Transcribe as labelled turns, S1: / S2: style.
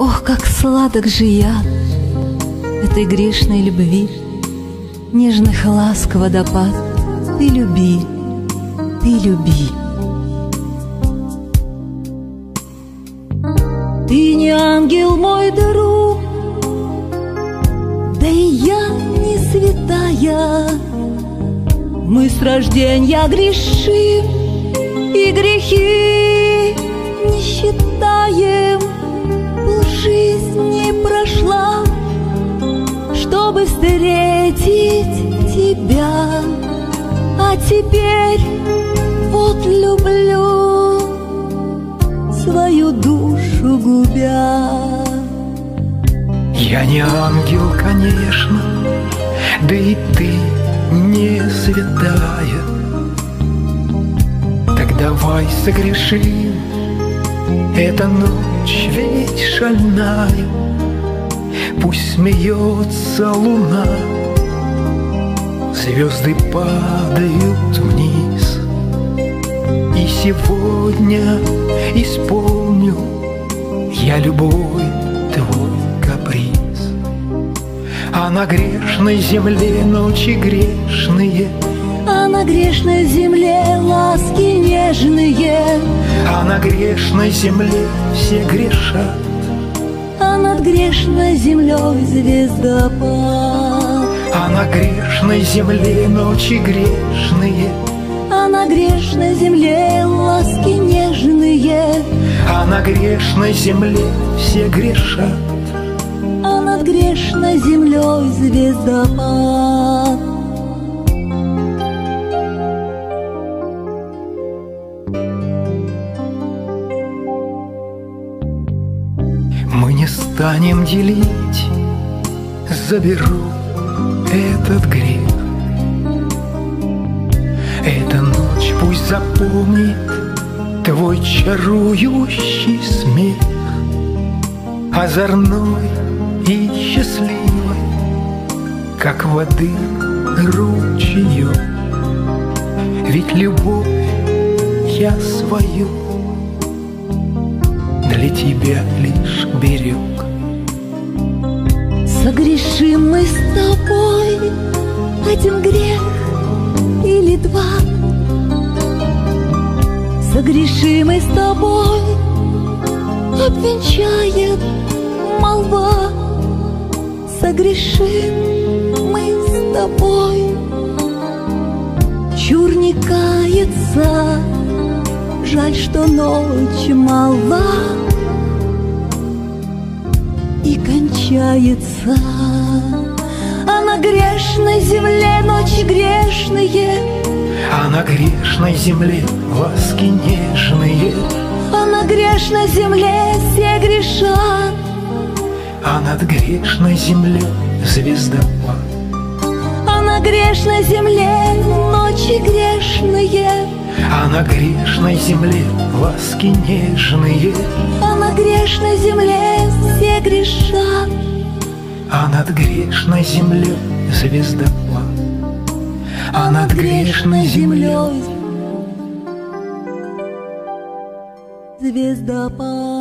S1: Ох, как сладок же яд этой грешной любви, нежных ласк водопад. Ты люби, ты люби. Ты не ангел, мой друг, да и я не святая. Мы с рождения грешим и грехи не считаем. Полжизни прошла, чтобы встретить тебя, а теперь вот люблю, свою душу губя.
S2: Я не ангел, конечно, да и ты не святая. Так давай согрешим, эта ночь ведь шальная. Пусть смеется луна, звезды падают вниз. И сегодня исполню я любой твой каприз. А на грешной земле ночи грешные,
S1: а на грешной земле ласки нежные,
S2: а на грешной земле все грешат,
S1: а над грешной землей звездопад.
S2: А на грешной земле ночи грешные,
S1: а на грешной земле ласки нежные,
S2: а на грешной земле все грешат,
S1: а над грешной землей звездопад.
S2: Мы не станем делить, заберу этот грех. Эта ночь пусть запомнит твой чарующий смех, озорной и счастливой, как воды ручеек. Ведь любовь я свою для тебя лишь берег.
S1: Согрешим мы с тобой один грех или два. Согрешим мы с тобой, обвенчает молва. Согрешим мы с тобой, чур не кается, жаль, что ночь мала и кончается. А на грешной земле ночи грешные,
S2: а на грешной земле ласки нежные,
S1: а на грешной земле все грешат,
S2: а над грешной землей звездопад.
S1: А на грешной земле ночи грешные,
S2: а на грешной земле ласки нежные,
S1: а на грешной земле все грешат,
S2: а над грешной землей звездопад. А над грешной землей
S1: звездопад.